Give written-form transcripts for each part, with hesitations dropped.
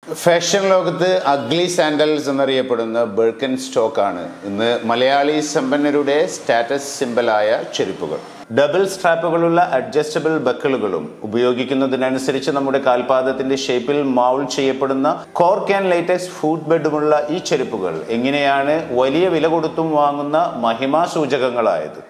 Fashion ലോകത്ത് ugly sandals എന്നറിയപ്പെടുന്ന ബിർക്കൻ സ്റ്റോക്കാണ് ഇന്ന് മലയാളി സമ്പന്നരുടെ സ്റ്റാറ്റസ് സിംബലായ ചെരുപ്പുകൾ. ഡബിൾ സ്ട്രാപ്പുകളുള്ള അഡ്ജസ്റ്റബിൾ ബക്കിളുകളും ഉപയോഗിക്കുന്നതിനനുസരിച്ച് നമ്മുടെ കാൽപാദത്തിന്റെ ഷേപ്പിൽ മൗൾഡ് ചെയ്യപ്പെടുന്ന കോർക്ക് ആൻഡ് ലേറ്റക്സ് ഫുട് ബെഡുമുള്ള ഈ ചെരുപ്പുകൾ എങ്ങനെയാണ് വലിയ വില കൊടുത്തും വാങ്ങുന്ന മഹിമാ സൂചകങ്ങളായത്?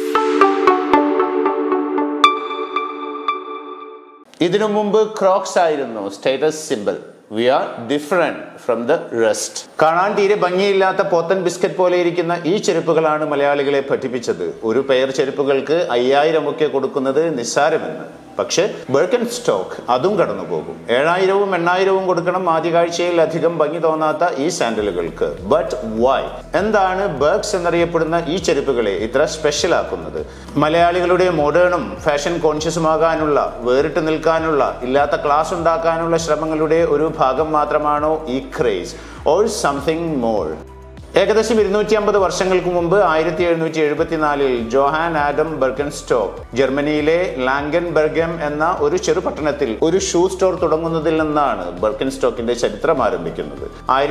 ഇതിനു മുമ്പ് ക്രോക്സ് ആയിരുന്നു status symbol. We are different from the rest. കാണാൻ തീരെ ഭംഗിയില്ലാത്ത പോത്തൻ ബിസ്ക്കറ്റ് പോലെ ഇരിക്കുന്ന ഈ ചെരുപ്പുകളാണ് മലയാളികളെ പഠിപ്പിച്ചത് ഒരു പെയർ ചെരുപ്പുകൾക്ക് 5000 ഒക്കെ കൊടുക്കുന്നത് നിസ്സാരമെന്ന്. പക്ഷെ ബിർക്കൻ സ്റ്റോക്ക് അതും കടന്നു പോകും. 7000-ഉം 8000-ഉം കൊടുക്കണം ആദ്യകാഴ്ചയിൽ അധികം ഭംഗി തോന്നാത്ത ഈ സാൻഡലുകൾക്ക്. But why? എന്താണ് ബർക്സ് എന്നറിയപ്പെടുന്ന ഈ ചെരുപ്പുകളെ ഇത്ര സ്പെഷ്യൽ ആക്കുന്നത്? മലയാളികളുടെ മോഡേണും ഫാഷൻ കോൺഷ്യസുമാകാനുള്ള, വേറിട്ട് നിൽക്കാനുള്ള, ഇല്ലാത്ത ക്ലാസ് ഉണ്ടാക്കാനുള്ള ശ്രമങ്ങളുടെ ഒരു ഭാഗം മാത്രമാണോ ഈ ക്രേസ്, ഓർ സംതിങ് മോർ? ഏകദേശം 250 വർഷങ്ങൾക്ക് മുമ്പ് 1774 ജോഹാൻ ആഡം ബിർക്കൻ സ്റ്റോക്ക് ജർമ്മനിയിലെ ലാംഗൻബെർഗം എന്ന ഒരു ചെറുപട്ടണത്തിൽ ഒരു ഷൂ സ്റ്റോർ തുടങ്ങുന്നതിൽ നിന്നാണ് ബിർക്കൻ സ്റ്റോക്കിന്റെ ചരിത്രം ആരംഭിക്കുന്നത്.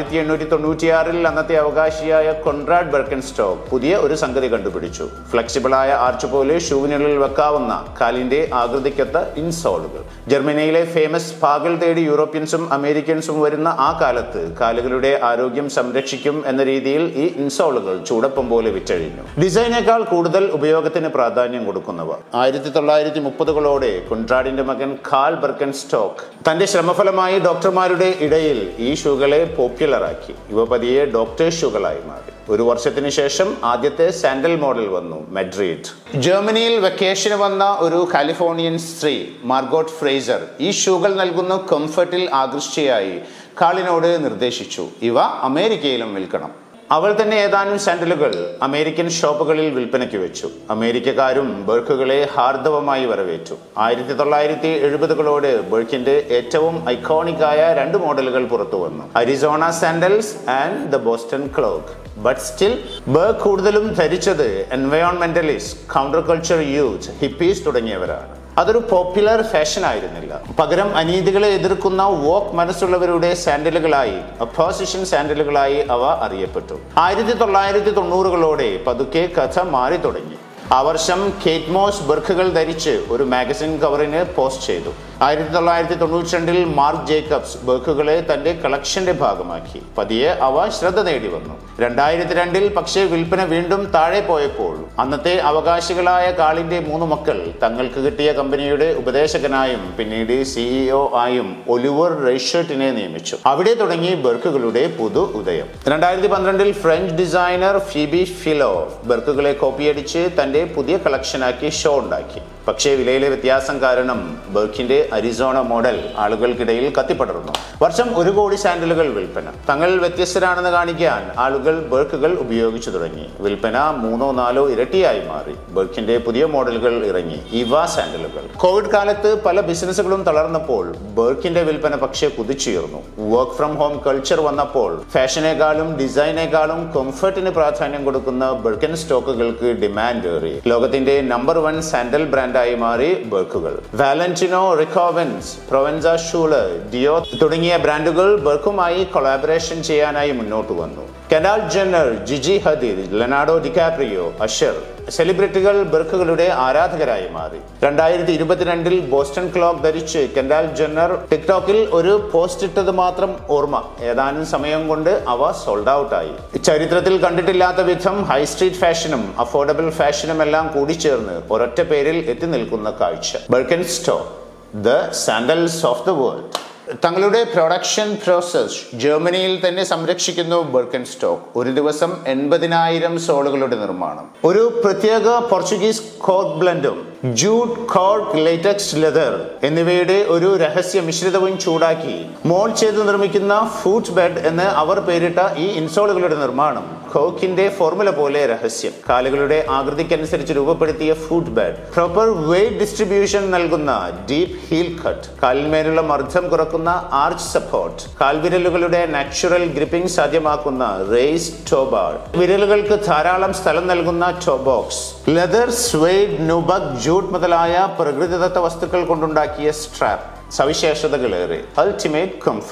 1896 അന്നത്തെ അവകാശിയായ കൊൺറാഡ് ബിർക്കൻ സ്റ്റോക്ക് പുതിയ ഒരു സംഗതി കണ്ടുപിടിച്ചു. ഫ്ലെക്സിബിളായ ആർച്ച് പോലെ ഷൂവിനുള്ളിൽ വെക്കാവുന്ന കാലിന്റെ ആകൃതിക്കൊത്ത ഇൻസോളുകൾ. ജർമ്മനിയിലെ ഫേമസ് പാകൾ തേടി യൂറോപ്യൻസും അമേരിക്കൻസും വരുന്ന ആ കാലത്ത് കാലുകളുടെ ആരോഗ്യം സംരക്ഷിക്കും എന്ന രീതിയിൽ ഈ ഇൻസോളുകൾ ചൂടപ്പം പോലെ വിറ്റഴിഞ്ഞു. ഡിസൈനേക്കാൾ കൂടുതൽ ഉപയോഗത്തിന് പ്രാധാന്യം കൊടുക്കുന്നവ. 1930കളോടെ കൊൺറാഡിന്റെ മകൻ കാൾ ബിർക്കൻ സ്റ്റോക്ക് തന്റെ ശ്രമഫലമായി ഡോക്ടർമാരുടെ ഇടയിൽ ഈ ഷൂകളെ പോപ്പുലറാക്കി. ഇവ പതിയെ ഡോക്ടേഴ്സ് ഷൂകളായി മാറി. ഒരു വർഷത്തിന് ശേഷം ആദ്യത്തെ സാൻഡൽ മോഡൽ വന്നു, മെഡ്രിഡ്. ജർമ്മനിയിൽ വെക്കേഷന് വന്ന ഒരു കാലിഫോർണിയൻ സ്ത്രീ മാർഗോട്ട് ഫ്രേസർ ഈ ഷൂകൾ നൽകുന്ന കംഫർട്ടിൽ ആകൃഷ്ടയായി കാളിനോട് നിർദ്ദേശിച്ചു, ഇവ അമേരിക്കയിലും വിൽക്കണം. അവൾ തന്നെ ഏതാനും സാൻഡലുകൾ അമേരിക്കൻ ഷോപ്പുകളിൽ വിൽപ്പനയ്ക്ക് വെച്ചു. അമേരിക്കക്കാരും ബർക്കുകളെ ഹാർദവമായി വരവേറ്റു. 1970കളോടെ ബർക്കിന്റെ ഏറ്റവും ഐക്കോണിക് ആയ 2 മോഡലുകൾ പുറത്തു വന്നു, Arizona sandals and the Boston clog. But still Birk കൂടുതലും ധരിച്ചത് environmentalist, counter culture youth, hippies തുടങ്ങിയവരാണ്. അതൊരു പോപ്പുലർ ഫാഷൻ ആയിരുന്നില്ല. പകരം അനീതികളെ എതിർക്കുന്ന വോക്ക് മനസ്സുള്ളവരുടെ സാൻഡലുകളായി, അപ്പോസിഷൻ സാൻഡലുകളായി അവ അറിയപ്പെട്ടു. 1990കളോടെ പതുക്കെ കഥ മാറി തുടങ്ങി. ആ വർഷം കേറ്റ് മോസ് ബർക്കുകൾ ധരിച്ച് ഒരു മാഗസിൻ കവറിന് പോസ്റ്റ് ചെയ്തു. 1992 മാർക്ക് ജേക്കബ്സ് ബർക്കുകളെ തന്റെ കളക്ഷന്റെ ഭാഗമാക്കി. പതിയെ അവ ശ്രദ്ധ നേടി വന്നു. 2002 പക്ഷേ വിൽപ്പന വീണ്ടും താഴെ പോയപ്പോൾ അന്നത്തെ അവകാശികളായ കാളിന്റെ 3 മക്കൾ തങ്ങൾക്ക് കിട്ടിയ കമ്പനിയുടെ ഉപദേശകനായും പിന്നീട് CEO ആയും ഒലിവർ റൈഷർട്ടിനെ നിയമിച്ചു. അവിടെ തുടങ്ങി ബർക്കുകളുടെ പുതു ഉദയം. 2012 ഫ്രഞ്ച് ഡിസൈനർ ഫീബി ഫിലോ ബർക്കുകളെ കോപ്പിയടിച്ച് തന്റെ പുതിയ കളക്ഷനാക്കി ഷോ ഉണ്ടാക്കി. പക്ഷേ വിലയിലെ വ്യത്യാസം കാരണം ബർക്കിന്റെ അരിസോണ മോഡൽ ആളുകൾക്കിടയിൽ കത്തിപ്പടർന്നു. വർഷം 1 കോടി സാൻഡലുകൾ വിൽപ്പന. തങ്ങൾ വ്യത്യസ്തരാണെന്ന് കാണിക്കാൻ ആളുകൾ ബർക്കുകൾ ഉപയോഗിച്ചു തുടങ്ങി. വിൽപ്പന 3-4 ഇരട്ടിയായി മാറി. ബർക്കിന്റെ പുതിയ മോഡലുകൾ ഇറങ്ങി, ഇവ സാൻഡലുകൾ. കോവിഡ് കാലത്ത് പല ബിസിനസ്സുകളും തളർന്നപ്പോൾ ബർക്കിന്റെ വിൽപ്പന പക്ഷേ കുതിച്ചുയർന്നു. വർക്ക് ഫ്രം ഹോം കൾച്ചർ വന്നപ്പോൾ ഫാഷനേക്കാളും ഡിസൈനേക്കാളും കംഫർട്ടിന് പ്രാധാന്യം കൊടുക്കുന്ന ബിർക്കൻ സ്റ്റോക്കുകൾക്ക് ഡിമാൻഡ് ഏറി. ലോകത്തിന്റെ നമ്പർ 1 സാൻഡൽ ബ്രാൻഡായി മാറി ബർക്കുകൾ. വാലന്റിനോ, റിക്കോവൻസ്, പ്രൊവൻസ ഷൂളർ, ഡിയോ തുടങ്ങിയ ബ്രാൻഡുകൾ ബർക്കുമായി കൊളാബറേഷൻ ചെയ്യാനായി മുന്നോട്ട് വന്നു. കെൻഡാൽ ജെന്നർ, ജിജി ഹദീദ്, ലെനാർഡോ ഡികാപ്രിയോ, അഷർ സെലിബ്രിറ്റികൾ ബർക്കുകളുടെ ആരാധകരായി മാറി. 2022 ബോസ്റ്റൺ ക്ലോക്ക് ധരിച്ച് കെൻഡാൽ ജെന്നർ ടിക്ടോക്കിൽ ഒരു പോസ്റ്റ് ഇട്ടത് മാത്രം ഓർമ്മ. ഏതാനും സമയം കൊണ്ട് അവ സോൾഡ് ഔട്ട് ആയി. ചരിത്രത്തിൽ കണ്ടിട്ടില്ലാത്ത വിധം ഹൈ സ്ട്രീറ്റ് ഫാഷനും അഫോർഡബിൾ ഫാഷനും എല്ലാം കൂടിച്ചേർന്ന് ഒരൊറ്റ പേരിൽ എത്തി നിൽക്കുന്ന കാഴ്ച. Birkenstock, the sandals of the world. തങ്ങളുടെ പ്രൊഡക്ഷൻ പ്രോസസ് ജർമ്മനിയിൽ തന്നെ സംരക്ഷിക്കുന്നു ബിർക്കൻ സ്റ്റോക്ക്. ഒരു ദിവസം 80,000 സോളുകളുടെ നിർമ്മാണം. ഒരു പ്രത്യേക പോർച്ചുഗീസ് കോർക്ക് ബ്ലെൻഡും ജൂട്ട്, കോർക്ക്, ലേറ്റക്സ്, ലെതർ എന്നിവയുടെ ഒരു രഹസ്യ മിശ്രിതവും ചൂടാക്കി മോൾഡ് ചെയ്ത് നിർമ്മിക്കുന്ന ഫുട് ബെഡ് എന്ന് അവർ പേരിട്ട ഈ ഇൻസോളുകളുടെ നിർമ്മാണം കോക്കിന്റെ ഫോർമുല പോലെ രഹസ്യം. കാലുകളുടെ ആകൃതിക്കനുസരിച്ച് രൂപപ്പെടുത്തിയ foot bed, proper weight distribution നൽകുന്ന ഡീപ് ഹീൽ കട്ട്, കാലിന്മേലുള്ള മർദ്ദം കുറക്കുന്ന ആർച്ച് സപ്പോർട്ട്, കാൽവിരലുകളുടെ നാച്ചുറൽ ഗ്രിപ്പിംഗ് സാധ്യമാക്കുന്ന റേസ് ടോ ബാർ, വിരലുകൾക്ക് ധാരാളം സ്ഥലം നൽകുന്ന toe box, leather, suede, nubuck, jute മുതലായ പ്രകൃതിദത്ത വസ്തുക്കൾ കൊണ്ടുണ്ടാക്കിയ സ്ട്രാപ്പ്. സവിശേഷതകളേറെ. Ultimate comfort.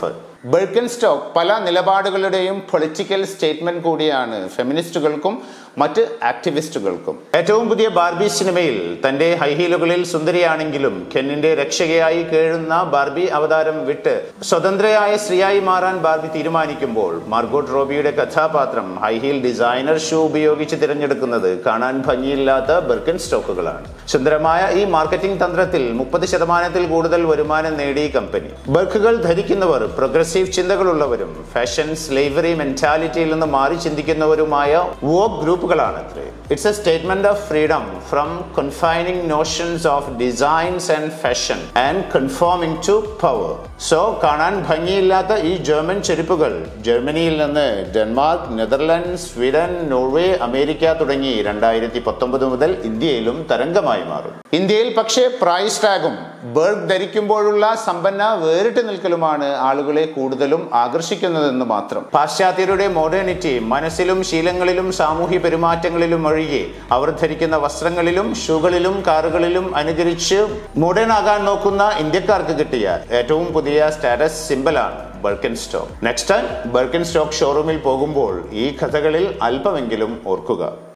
ബിർക്കൻസ്റ്റോക്ക് പല നിലപാടുകളുടെയും പൊളിറ്റിക്കൽ സ്റ്റേറ്റ്മെന്റ് കൂടിയാണ് ഫെമിനിസ്റ്റുകൾക്കും മറ്റ് ആക്ടിവിസ്റ്റുകൾക്കും. ഏറ്റവും പുതിയ ബാർബി സിനിമയിൽ തന്റെ ഹൈഹീലുകളിൽ സുന്ദരിയാണെങ്കിലും കെന്നിന്റെ രക്ഷകയായി കേഴുന്ന ബാർബി അവതാരം വിട്ട് സ്വതന്ത്രയായ സ്ത്രീയായി മാറാൻ ബാർബി തീരുമാനിക്കുമ്പോൾ മാർഗോട്ട് റോബിയുടെ കഥാപാത്രം ഹൈഹീൽ ഡിസൈനർ ഷൂ ഉപയോഗിച്ച് തിരഞ്ഞെടുക്കുന്നത് കാണാൻ ഭംഗിയില്ലാത്ത ബിർക്കൻസ്റ്റോക്കുകളാണ്. സുന്ദരമായ ഈ മാർക്കറ്റിംഗ് തന്ത്രത്തിൽ 30% കൂടുതൽ വരുമാനം നേടി കമ്പനി. ബർക്കുകൾ ധരിക്കുന്നവർ പ്രോഗ്രസീവ് ചിന്തകളുള്ളവരും ഫാഷൻ സ്ലേവറി മെന്റാലിറ്റിയിൽ നിന്ന് മാറി ചിന്തിക്കുന്നവരുമായ വോക്ക് ഗ്രൂപ്പുകളാണത്രേ. It's a statement of freedom from confining notions of designs and fashion and conforming to power. So കാണാൻ ഭംഗിയില്ലാത്ത ഈ ജർമ്മൻ ചെരുപ്പുകൾ ജർമ്മനിയിൽ നിന്ന് Denmark, Netherland, Sweden, Norway, America തുടങ്ങി 2019 മുതൽ ഇന്ത്യയിലും തരംഗമായി മാറും. ഇന്ത്യയിൽ പക്ഷേ പ്രൈസ് ടാഗും ബർഗ് ധരിക്കുമ്പോഴുള്ള സമ്പന്ന വേറിട്ട് നിൽക്കലുമാണ് ആളുകളെ കൂടുതലും ആകർഷിക്കുന്നതെന്ന് മാത്രം. പാശ്ചാത്യരുടെ മോഡേണിറ്റി മനസ്സിലും ശീലങ്ങളിലും സാമൂഹ്യ പെരുമാറ്റങ്ങളിലും ഒഴികെ അവർ ധരിക്കുന്ന വസ്ത്രങ്ങളിലും ഷൂകളിലും കാറുകളിലും അനുകരിച്ച് മോഡേൺ ആകാൻ നോക്കുന്ന ഇന്ത്യക്കാർക്ക് കിട്ടിയ ഏറ്റവും പുതിയ സ്റ്റാറ്റസ് സിംബലാണ് ബിർക്കൻസ്റ്റോക്ക്. നെക്സ്റ്റ് ടൈം ബിർക്കൻസ്റ്റോക്ക് ഷോറൂമിൽ പോകുമ്പോൾ ഈ കഥകളിൽ അല്പമെങ്കിലും ഓർക്കുക.